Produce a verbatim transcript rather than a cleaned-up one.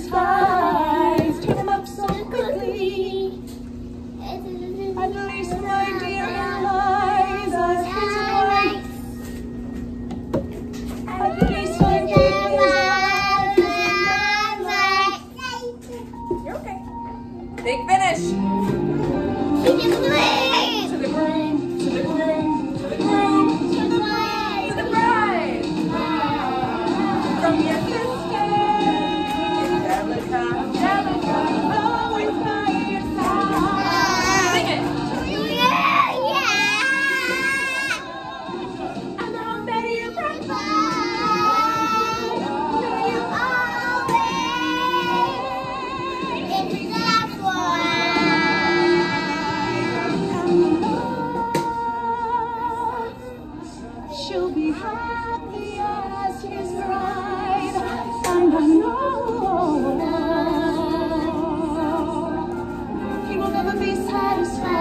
satisfies. Turn them up so quickly. At least my dear Eliza's his wife. At least my dear Eliza's. You're okay. Big finish. To the groom, to the groom, to the groom, to the bride, to the bride. From your sister, Angelica, Angelica, always by your side. Sing it. Yeah, yeah. And now may you provide, may you always, if that's why. She'll be happy as his bride, and I know he will never be satisfied.